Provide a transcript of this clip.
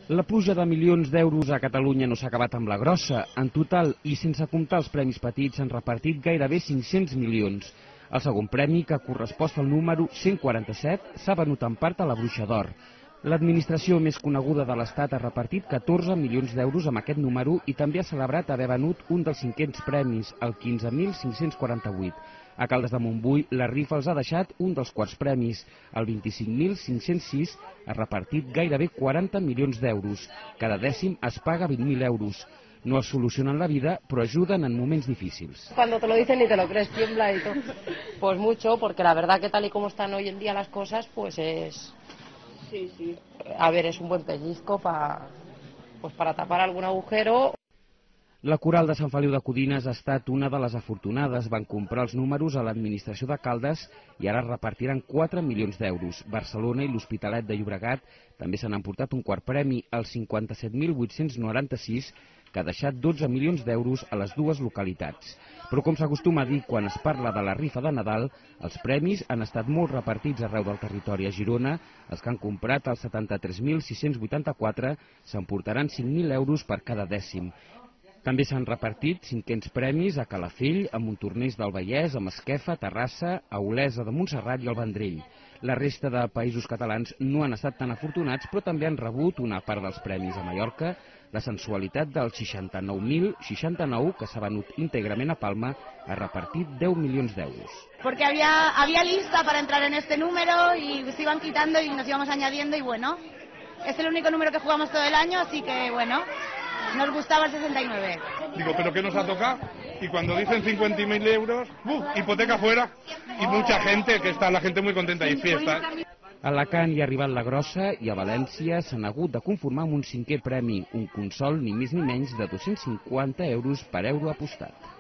La pluja de milions d'euros a Catalunya no s'ha acabat amb la grossa. En total, i sense comptar els premis petits, s'han repartit gairebé 500 milions. El segon premi, que correspon al número 147, s'ha venut en part a la Bruixa d'Or. L'administració més coneguda de l'Estat ha repartit 14 milions d'euros amb aquest número i també ha celebrat haver venut un dels 500 premis, el 15.548. A Caldes de Montbui, la rifa els ha deixat un dels quarts premis. El 25.506 ha repartit gairebé 40 milions d'euros. Cada dècim es paga 20.000 euros. No es solucionen la vida, però ajuden en moments difícils. Cuando te lo dicen ni te lo crees, tiembla y todo. Pues mucho, porque la verdad que tal y como están hoy en día las cosas, pues es... Sí. A ver, es un buen pellizco para tapar algún agujero. La Coral de Sant Feliu de Codines ha estat una de les afortunades. Van comprar els números a l'administració de Caldes i ara repartiran 4 milions d'euros. Barcelona i l'Hospitalet de Llobregat també se n'han portat un quart premi, el 57.896, que ha deixat 12 milions d'euros a les dues localitats. Però com s'acostuma a dir quan es parla de la rifa de Nadal, els premis han estat molt repartits arreu del territori. A Girona, els que han comprat els 73.684 s'emportaran 5.000 euros per cada dècim. També s'han repartit 500 premis a Calafell, a Montornès del Vallès, a Masquefa, Terrassa, a Olesa de Montserrat i al Vendrell. La resta de països catalans no han estat tan afortunats, però també han rebut una part dels premis. A Mallorca, la sensualitat del 69.069, que s'ha venut íntegrament a Palma, ha repartit 10 milions d'euros. Porque había lista para entrar en este número y se iban quitando y nos íbamos añadiendo y bueno, es el único número que jugamos todo el año, así que bueno, nos gustaba el 69. Digo, ¿pero qué nos ha tocado? Y cuando dicen 50.000 euros, hipoteca fuera, y mucha gente, que está la gente muy contenta y fiesta. A Alacant hi ha arribat la grossa i a València s'han hagut de conformar amb un cinquè premi, un consol ni més ni menys de 250 euros per euro apostat.